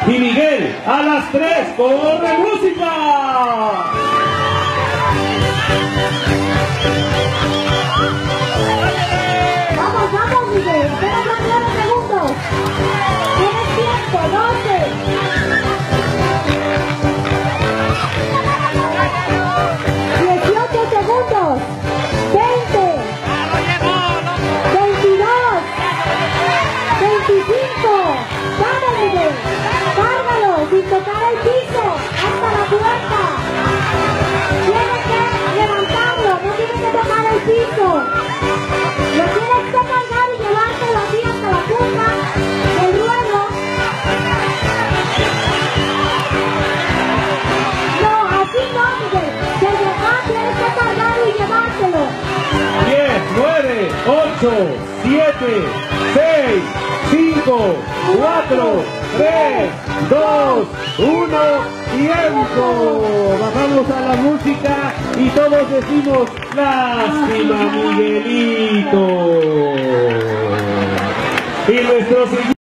Y Miguel, a las 3, ¡corre música! Vamos, vamos, Miguel, apenas van 9 segundos. Tienes tiempo, 12. 18 segundos. 20. 22. 25. Vamos, Miguel. Cárgalo sin tocar el piso. Hasta la puerta. Tienes que levantarlo, no tienes que tocar el piso. Lo tienes que cargar y llevártelo así hasta la punta del ruedo. No, así no, Miguel. Tienes que cargarlo y llevártelo. 10, 9, 8, 7, 6, 5, 4, 3, 2, 1, tiempo. Bajamos a la música y todos decimos lástima, Miguelito. Y nuestro